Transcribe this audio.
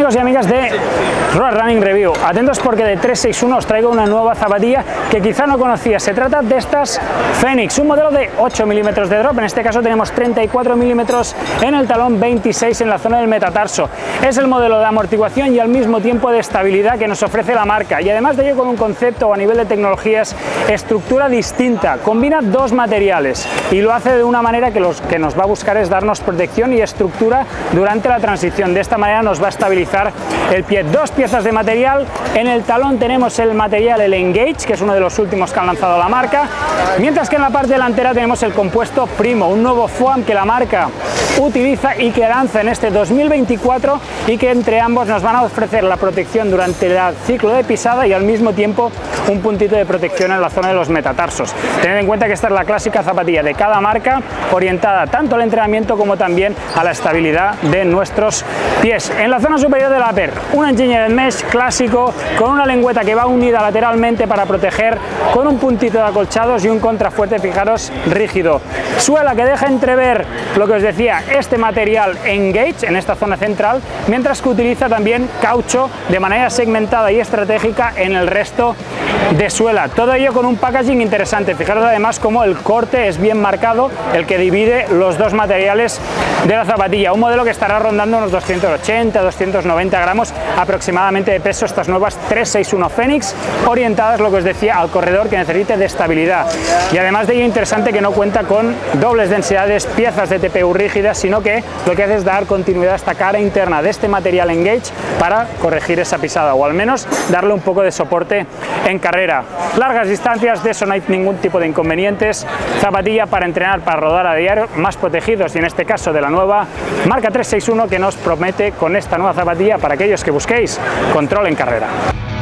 amigos y amigas de Road Running Review, atentos porque de 361 os traigo una nueva zapatilla que quizá no conocías. Se trata de estas Phoenix, un modelo de 8 milímetros de drop. En este caso tenemos 34 milímetros en el talón, 26 en la zona del metatarso. Es el modelo de amortiguación y al mismo tiempo de estabilidad que nos ofrece la marca, y además de ello con un concepto o a nivel de tecnologías, estructura distinta. Combina dos materiales y lo hace de una manera que lo que nos va a buscar es darnos protección y estructura durante la transición. De esta manera nos va a estabilizar el pie. Dos piezas de material. En el talón tenemos el material, el Engage, que es uno de los últimos que han lanzado la marca, mientras que en la parte delantera tenemos el compuesto Primo, un nuevo foam que la marca utiliza y que lanza en este 2024, y que entre ambos nos van a ofrecer la protección durante el ciclo de pisada y al mismo tiempo un puntito de protección en la zona de los metatarsos. Tened en cuenta que esta es la clásica zapatilla de cada marca, orientada tanto al entrenamiento como también a la estabilidad de nuestros pies. En la zona superior del upper, un engineered mesh clásico con una lengüeta que va unida lateralmente para proteger, con un puntito de acolchados y un contrafuerte, fijaros, rígido. Suela que deja entrever lo que os decía, este material Engage en esta zona central, mientras que utiliza también caucho de manera segmentada y estratégica en el resto de suela. Todo ello con un packaging interesante. Fijaros además cómo el corte es bien marcado, el que divide los dos materiales de la zapatilla. Un modelo que estará rondando unos 280-290 gramos aproximadamente de peso, estas nuevas 361 Phoenix, orientadas, lo que os decía, al corredor que necesite de estabilidad. Y además de ello, interesante que no cuenta con dobles densidades, piezas de TPU rígidas, sino que lo que hace es dar continuidad a esta cara interna de este material Engage para corregir esa pisada, o al menos darle un poco de soporte en carrera. Largas distancias, de eso no hay ningún tipo de inconvenientes. Zapatilla para entrenar, para rodar a diario, más protegidos, y en este caso de la nueva marca 361, que nos promete con esta nueva zapatilla para aquellos que busquéis control en carrera.